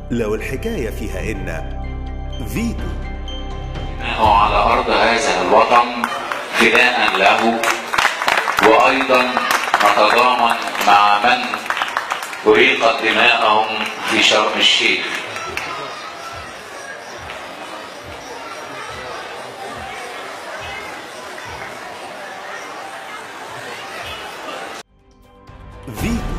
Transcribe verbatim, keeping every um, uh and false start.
لو الحكاية فيها إن فيتو على أرض هذا الوطن فداء له، وأيضا نتضامن مع من أريقت دماءهم في شرم الشيخ. فيتو.